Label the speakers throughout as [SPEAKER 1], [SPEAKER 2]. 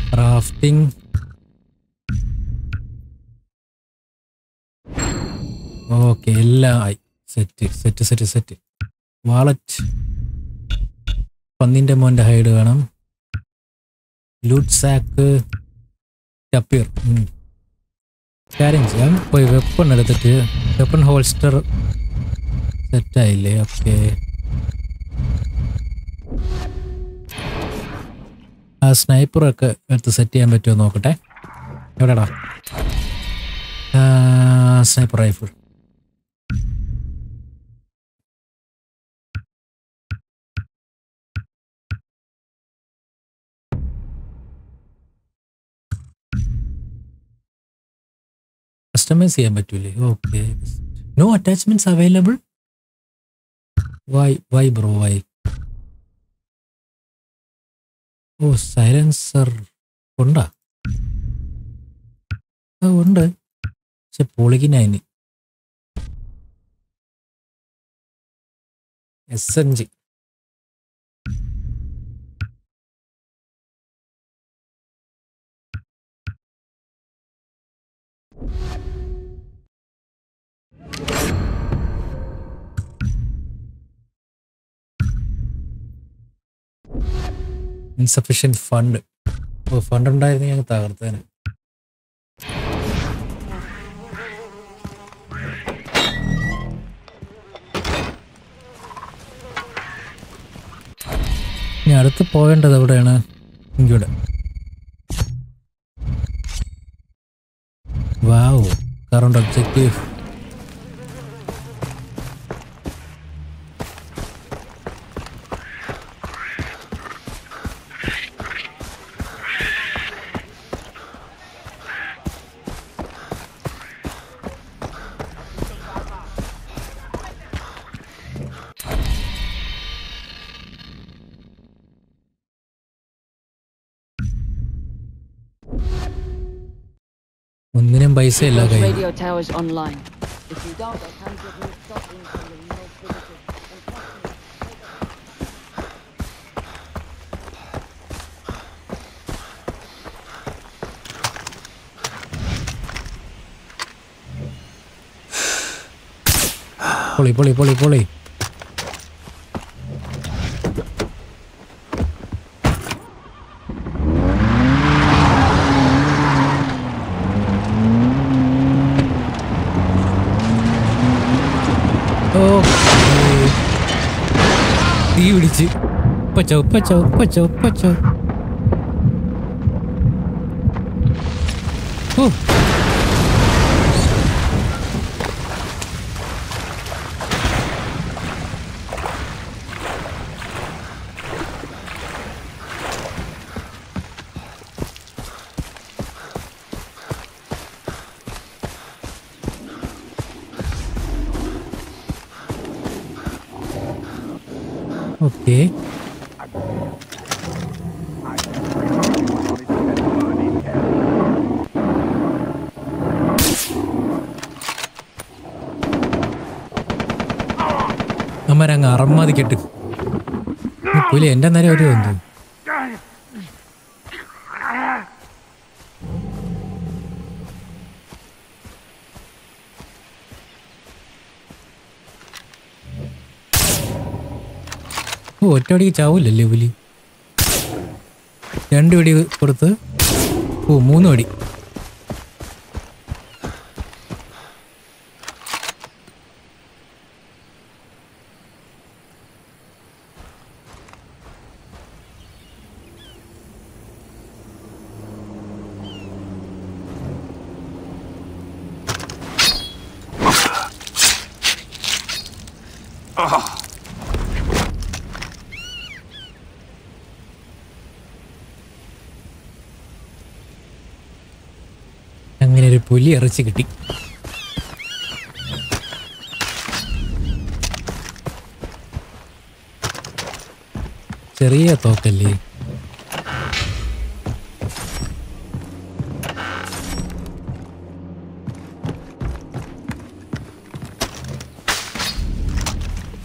[SPEAKER 1] Crafting. Okay, എല്ലാം ആയി. Set. Wallet. പന്നിൻ്റെ മോൻ്റെ ഹൈഡ് വേണം. Loot sack. ടപ്പിയർ. കാര്യം ചെയ്യാം. പോയി വെപ്പൺ എടുത്തിട്ട് വെപ്പൺ ഹോൾസ്റ്റർ സെറ്റായില്ലേ? ഓക്കെ. ആ സ്നൈപ്പറൊക്കെ എടുത്ത് സെറ്റ് ചെയ്യാൻ പറ്റുമോ നോക്കട്ടെ. എവിടെടാ സ്നൈപ്പർ റൈഫിൾ? കസ്റ്റമൈസ് ചെയ്യാൻ പറ്റൂലേ? Okay. No attachments available. Why bro why? Oh silencer ഉണ്ടാ? ഉണ്ട്, പക്ഷെ പൊളിക്കിനതിന് SMG. Insufficient fund. Oh fund ഉണ്ടായിരുന്നു ഞങ്ങൾ തകർത്തേനെ. ഇനി അടുത്ത് പോകേണ്ടത് എവിടെയാണ്? ഇവിടെ. Wow, current objective. ഒന്നിനും പൈസ ഇല്ല കയ്യിൽ. പൊളി. തീ പിടിച്ച് പച്ചോ. ഓ ഓക്കെ. അമ്മരങ്ങ് അറമ്മാതിക്കെട്ട് പുലി എൻ്റെ നേരെ ഒരു എന്ത് ഒറ്റയടിക്ക് ചാവൂലല്ലേ പുലി? 2 വെടി കൊടുത്ത് 3 വെടി. അങ്ങനെ ഒരു പുലി ഇറച്ചി കിട്ടി. ചെറിയ തോക്കല്ലേ?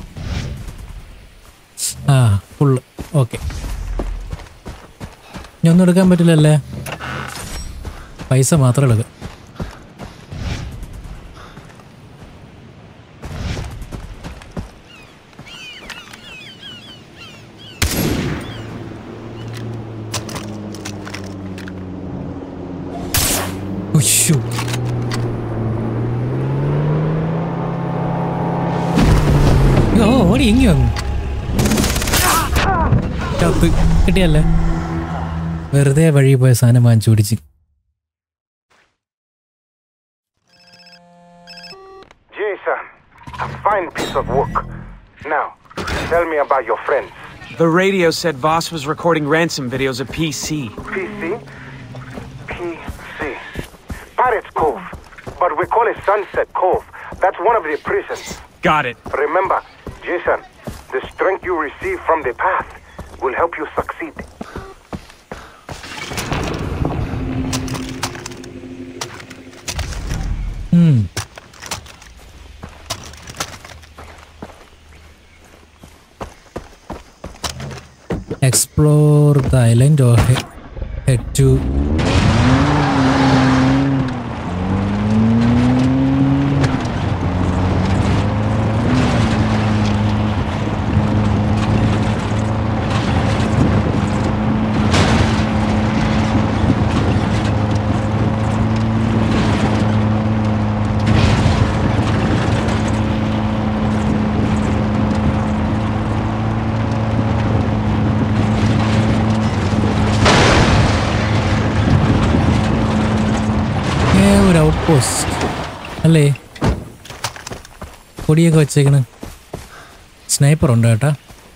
[SPEAKER 1] Full okay. ഒന്നും എടുക്കാൻ പറ്റില്ലല്ലേ? പൈസ മാത്രം എടുക്കാം. ഓടി ഇങ്ങി വന്നു. ചത്ത് കിട്ടിയല്ലേ? വെറുതെ വഴി പോയ സാധനം വാങ്ങിച്ചു പിടിച്ച്.
[SPEAKER 2] Jason, a fine piece of work. Now, tell me about your friends.
[SPEAKER 3] The radio said Voss was recording ransom videos at PC.
[SPEAKER 2] PC? PC. Pirates Cove. But we call it Sunset Cove. That's one of the prisons.
[SPEAKER 3] Got it.
[SPEAKER 2] Remember, Jason, the strength you receive from the path will help you succeed.
[SPEAKER 1] Explore the island or head to ഒരു outpost അല്ലേ? കൊടിയൊക്കെ വെച്ചേക്കണ്. Sniper ഉണ്ട് കേട്ടാ.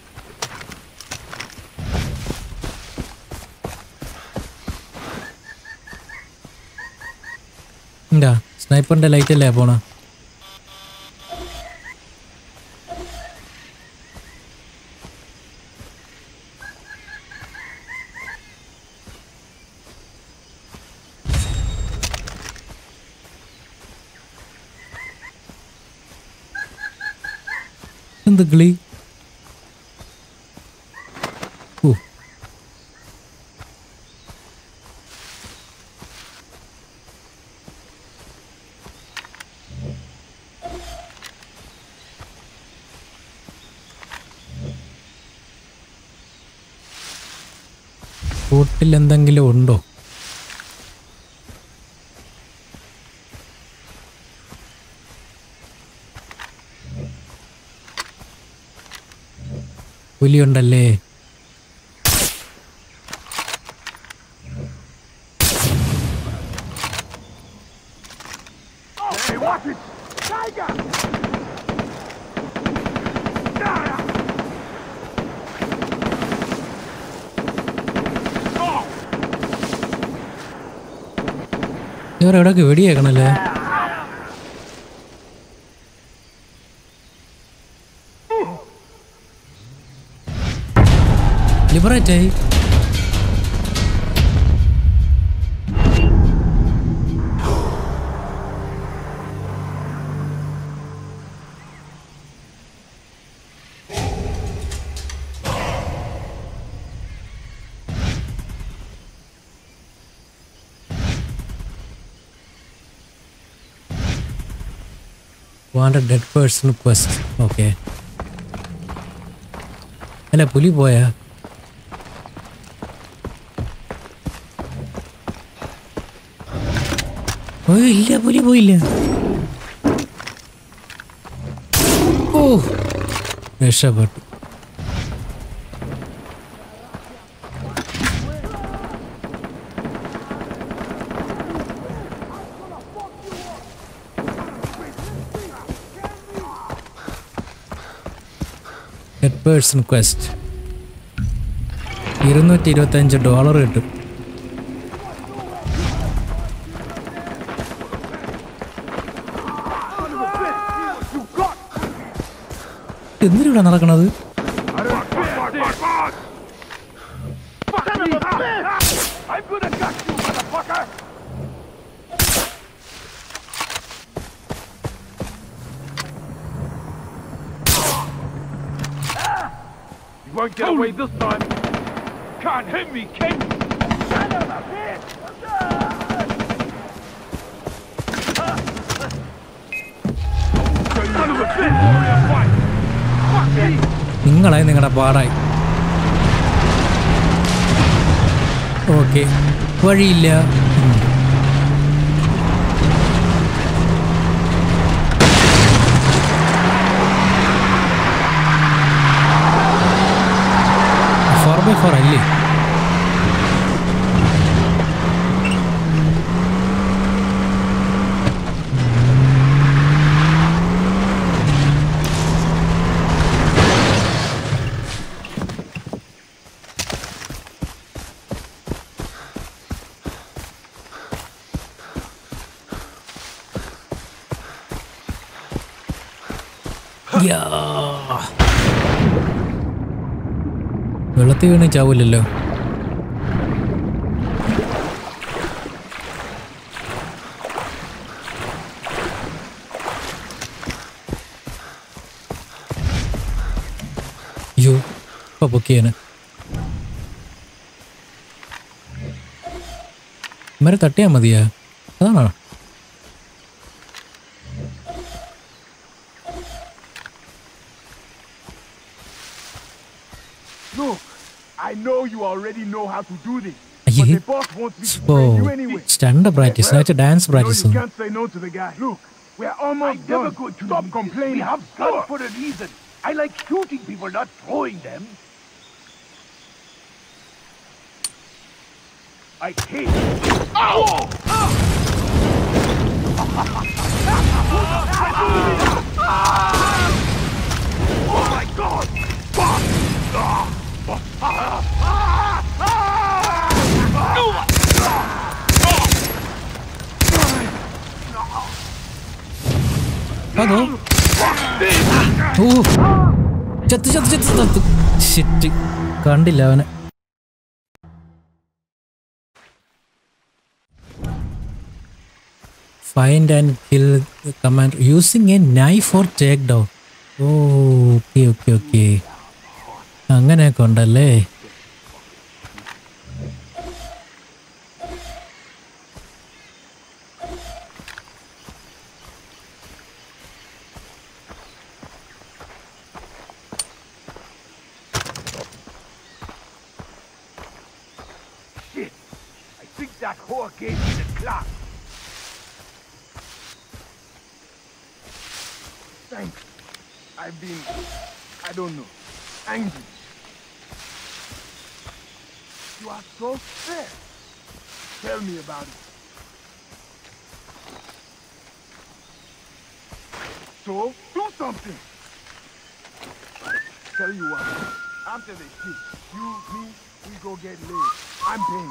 [SPEAKER 1] എന്താ സ്നൈപ്പറിന്റെ light അല്ലേ പോണ? എന്ത് കിളി? ബോട്ടിൽ എന്തെങ്കിലും ഉണ്ടോ? പുലിയുണ്ടല്ലേ? ഇവരെവിടൊക്കെ വെടിയേക്കണല്ലേ? ലിബറേറ്റായി. Want a dead person quest. Okay. അല്ല പുലി പോയാ? ഇല്ല, പുലി പോയില്ല. ഓ രക്ഷപ്പെട്ടു. Dead person quest $225 കിട്ടും. എന്തിനാ നടക്കണത്?
[SPEAKER 2] Won't get away this time. Can't hit me, King.
[SPEAKER 1] പാടായി. ഓക്കെ, വഴിയില്ല. ഫോർ ബൈ ഫോർ അല്ലേ? വെള്ളത്തിൽ വീണ് ചാവില്ലല്ലോ. അയ്യോ, ഇപ്പൊ പൊക്കിയാണ്. ഇവരെ തട്ടിയാ മതിയാ? അതാണോ?
[SPEAKER 4] I know you already know how to do this, but the boss wants me to train you anyway.
[SPEAKER 1] Stand practice, not a dance practice.
[SPEAKER 4] You can't say no to the guy. Look, we're almost done. Stop complaining.
[SPEAKER 5] We have guns for a reason. I like shooting people, not throwing them. I hate it. Ow! Oh my God!
[SPEAKER 1] അതോ? ഓ, ചത്ത് ചത്ത് ചത്ത് ചത്ത്. Shit, കണ്ടില്ല അവനെ. Find and kill the commander using a knife or takedown. Oh, okay. അങ്ങനെയൊക്കെ ഉണ്ടല്ലേ.
[SPEAKER 5] Shit! I think that whore gave me the clock.
[SPEAKER 4] Thanks. I've been, I don't know, angry. You are so fair. Tell me about it. So, do something. Tell you what, after the shit, you, me, we go get laid. I'm paying.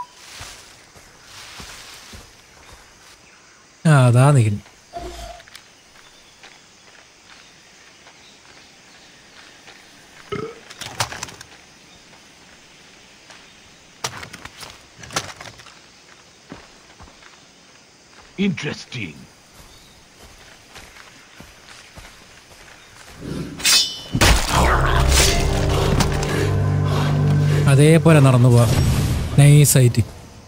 [SPEAKER 1] അതാ നിൽക്കുന്നു.
[SPEAKER 5] Interesting.
[SPEAKER 1] അതേപോലെ നടന്നു പോവാ നൈസായിട്ട്.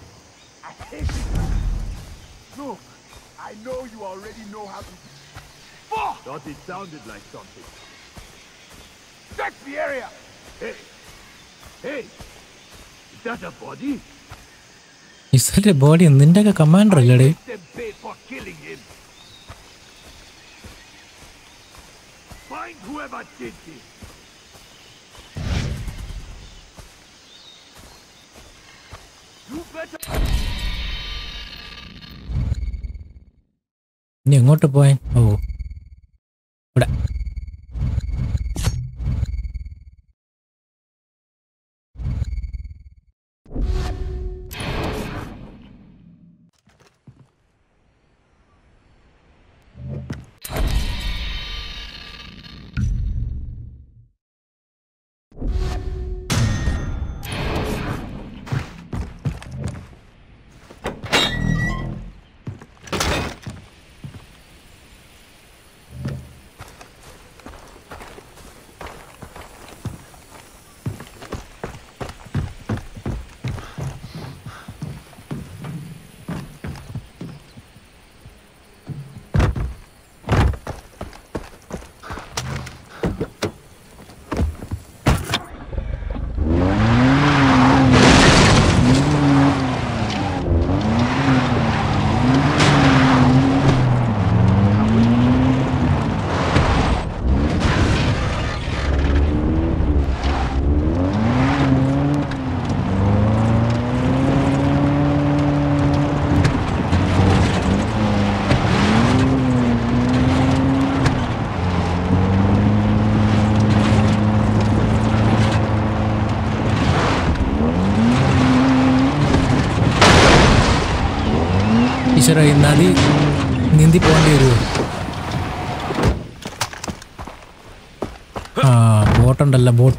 [SPEAKER 4] Look, I know you already know how to.
[SPEAKER 5] Thought it sounded like something.
[SPEAKER 4] Check the area.
[SPEAKER 5] Hey! Is that a body?
[SPEAKER 1] ഇസന്റെ body നിന്റെ ഒക്കെ commander അല്ലേടേ?
[SPEAKER 5] Them pay for killing him. Find whoever did this. You better.
[SPEAKER 1] ഇനി എങ്ങോട്ട് പോയാൻ? ഓ, ഇവിടെ. ഈശ്വര ഈ നദി നീന്തി പോകേണ്ടി വരുമോ? ആ ബോട്ടുണ്ടല്ലോ ബോട്ട്.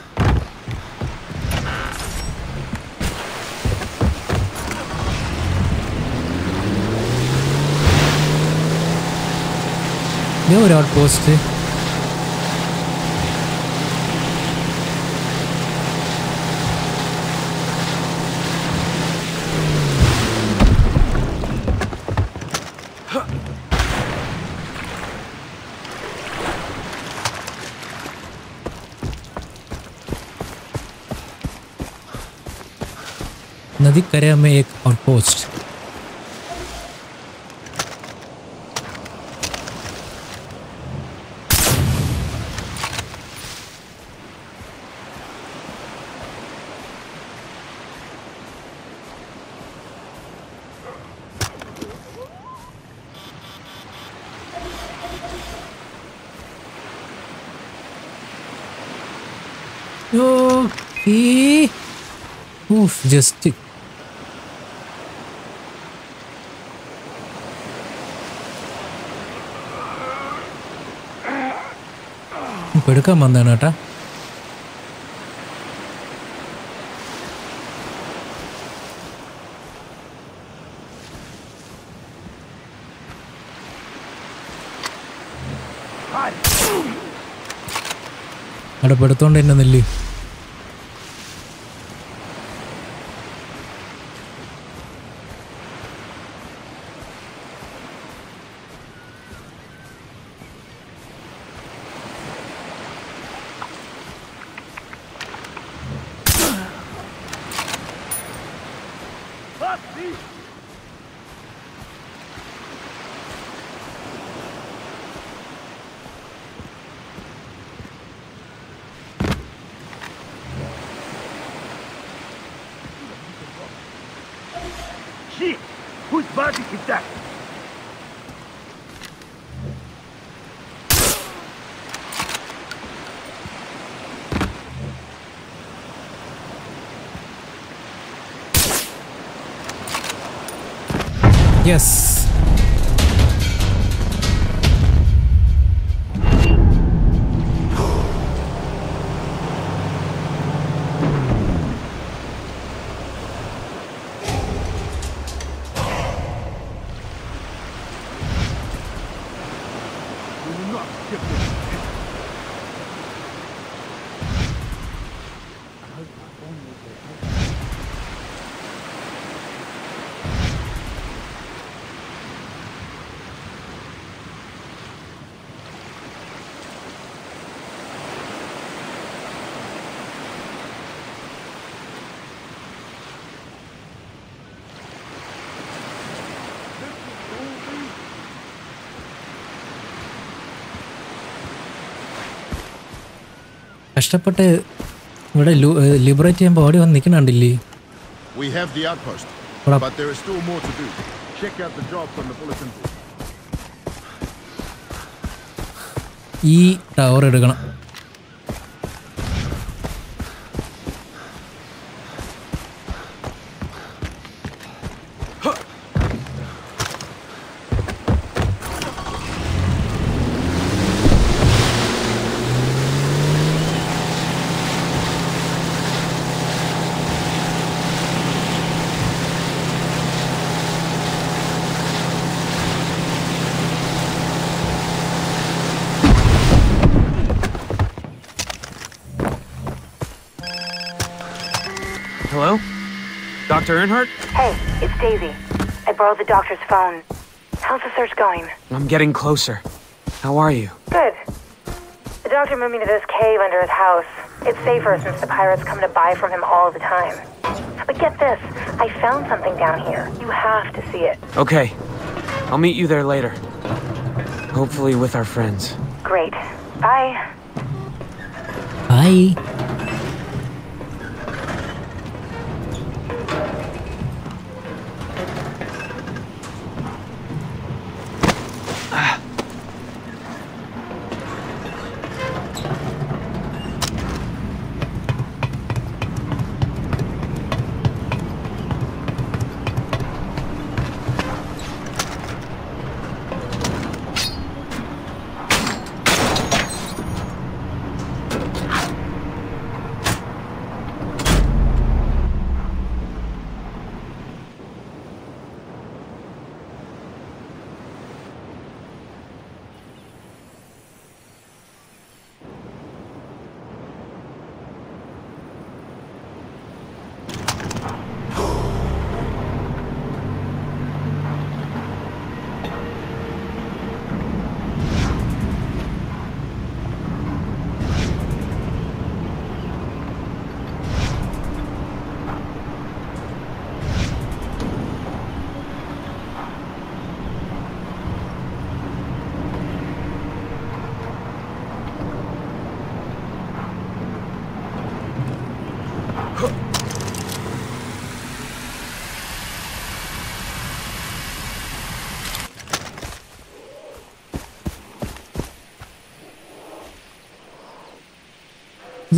[SPEAKER 1] ഒരു ഔട്ട് പോസ്റ്റ്. नदी करे में एक आउटपोस्ट. Okay. Oof, just എടുക്കാൻ വന്നതാണ് കേട്ടാ. അവിടെ പെടുത്തോണ്ട് തന്നെ നെല്ല്.
[SPEAKER 5] Shit! Whose body is that?
[SPEAKER 1] Yes. കഷ്ടപ്പെട്ട് ഇവിടെ ലിബറേറ്റ് ചെയ്യുമ്പോൾ ഓടി വന്ന് നിൽക്കണുണ്ടില്ലേ?
[SPEAKER 6] We have the outpost, but there is still more to do. Check out the jobs on the bulletin board.
[SPEAKER 1] ഈ ടവർ എടുക്കണം.
[SPEAKER 3] Hello? Dr. Earnhardt?
[SPEAKER 7] Hey, it's Daisy. I borrowed the doctor's phone. How's the search going?
[SPEAKER 3] I'm getting closer. How are you?
[SPEAKER 7] Good. The doctor moved me to this cave under his house. It's safer since the pirates come to buy from him all the time. But get this, I found something down here. You have to see it.
[SPEAKER 3] Okay. I'll meet you there later. Hopefully with our friends.
[SPEAKER 7] Great. Bye.
[SPEAKER 1] Bye.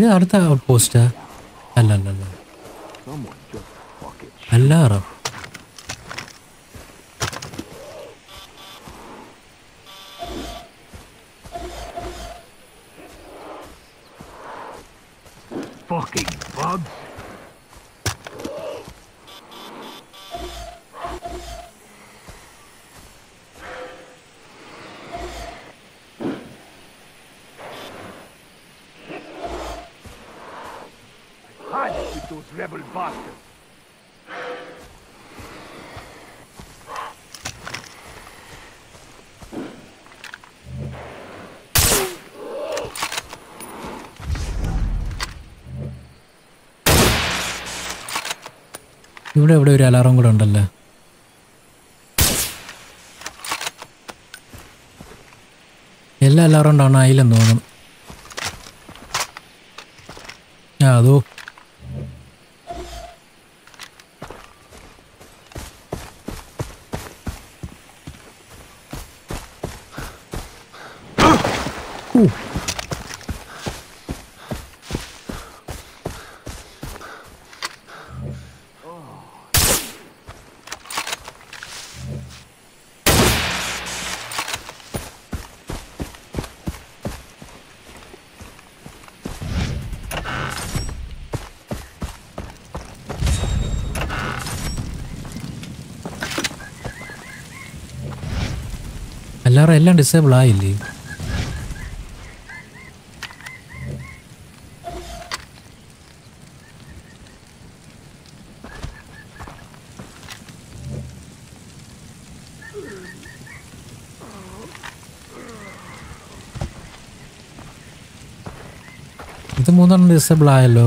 [SPEAKER 1] ഇത് അടുത്ത out പോസ്റ്റാ? അല്ല അല്ലാറം.
[SPEAKER 5] Fucking bugs. Hide with those rebel bastards.
[SPEAKER 1] ഇവിടെ എവിടെ ഒരു alarm കൂടെ ഉണ്ടല്ലോ. എല്ലാ alarm ഉണ്ടാവണം അതിലെന്ന് തോന്നുന്നു. അതോ എല്ലാവരും എല്ലാം ഡിസേബിൾ ആയില്ലേ? ഇത് 3 ഡിസേബിൾ ആയല്ലോ.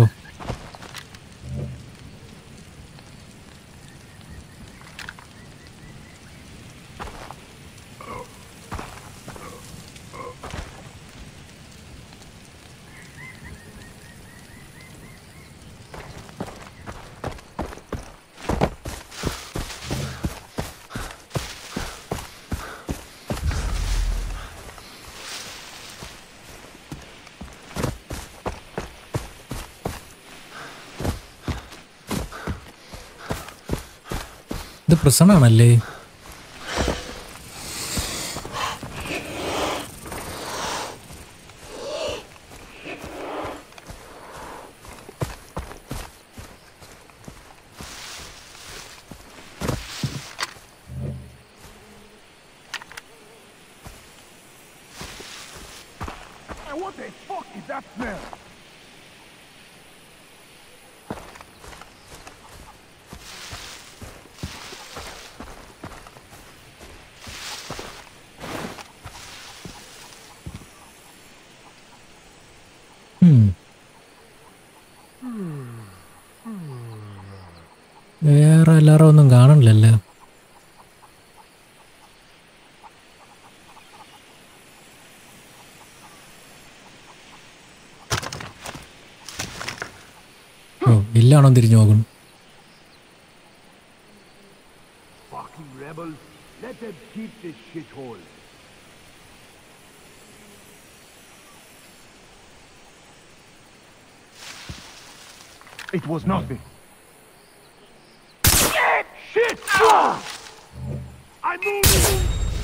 [SPEAKER 1] ഇത് പ്രസണാണല്ലേ?
[SPEAKER 5] What the fuck is that smell?
[SPEAKER 1] വേറെ എല്ലാവരും ഒന്നും കാണണില്ലല്ലോ. ഇല്ലാണോ തിരിഞ്ഞു നോക്കണം.
[SPEAKER 5] Fucking rebels, let them keep this shithole. It was nothing. Shit! I'm moving!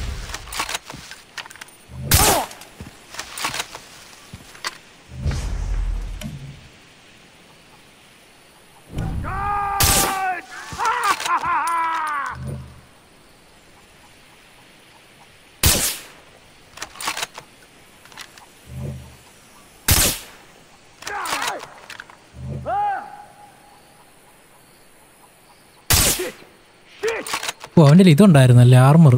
[SPEAKER 1] ഓ അവൻ്റെ ഇതുണ്ടായിരുന്നല്ലേ ആർമർ.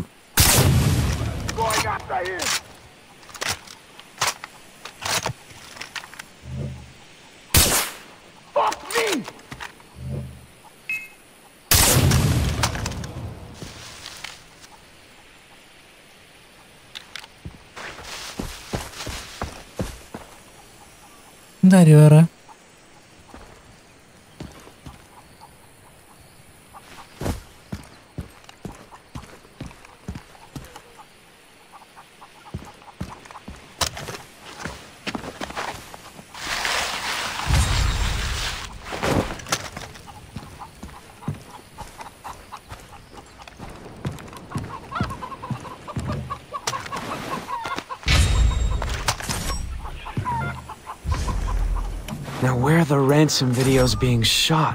[SPEAKER 1] എന്താ വേറെ
[SPEAKER 3] Now where are the ransom videos being shot?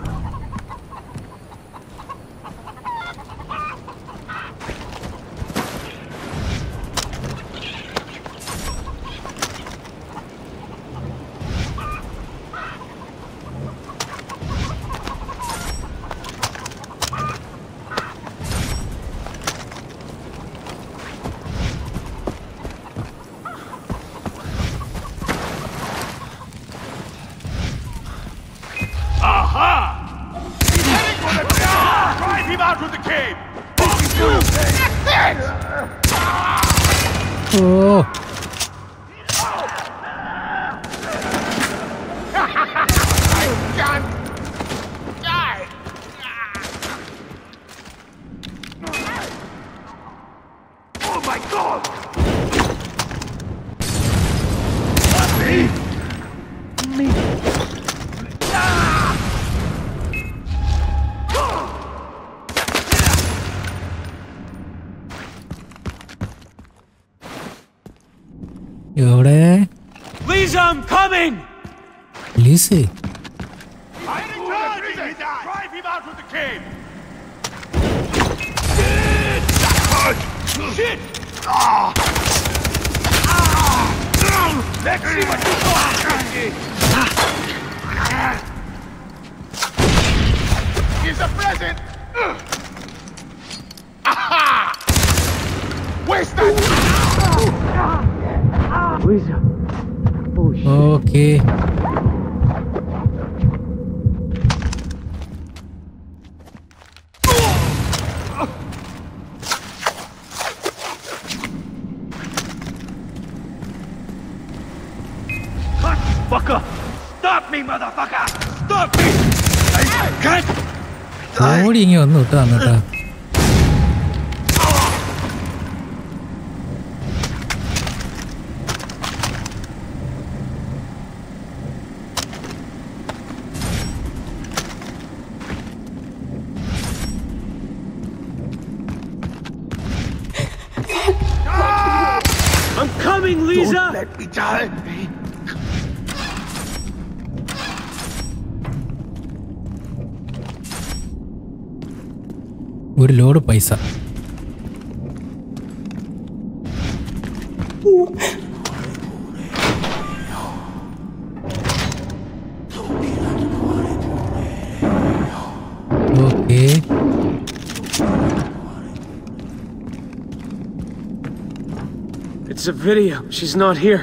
[SPEAKER 1] Oh.
[SPEAKER 5] Oh my God! Me.
[SPEAKER 1] Yore.
[SPEAKER 3] Lisa, I'm coming!
[SPEAKER 1] Lisa.
[SPEAKER 5] Drive him out of the cave! Shit! Let's see what you got! Here's a present! Aha! Where's that?
[SPEAKER 3] Lisa. Oh shit.
[SPEAKER 1] Okay.
[SPEAKER 5] Fucker! Stop me, motherfucker! Stop me! I can't!
[SPEAKER 1] ഓടി ഇങ്ങനെ വന്നു വിട്ടാ എന്നിട്ടാ.
[SPEAKER 3] I'm coming, Lisa!
[SPEAKER 5] Don't let me die!
[SPEAKER 1] ഒരു load പൈസ. Okay.
[SPEAKER 3] It's a video. She's not here.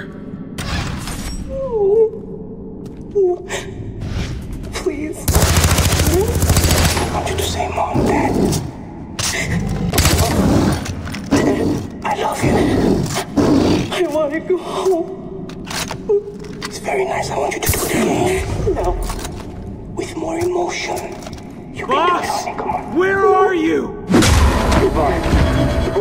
[SPEAKER 8] Please. I want you to say Mom, Dad. I love you. I want to go home. It's very nice. I want you to do it now. With more emotion. You can do it, honey. Come on.
[SPEAKER 3] Where are you?
[SPEAKER 8] Goodbye.